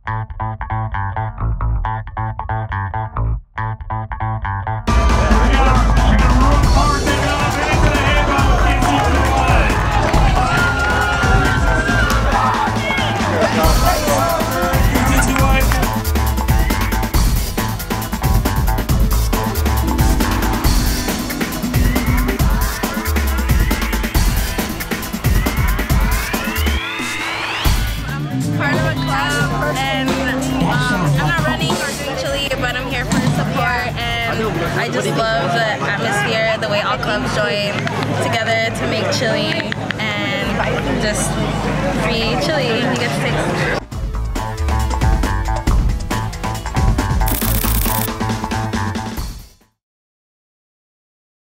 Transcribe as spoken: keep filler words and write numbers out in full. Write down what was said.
I just love the atmosphere, the way all clubs join together to make chili and just free chili you get to taste.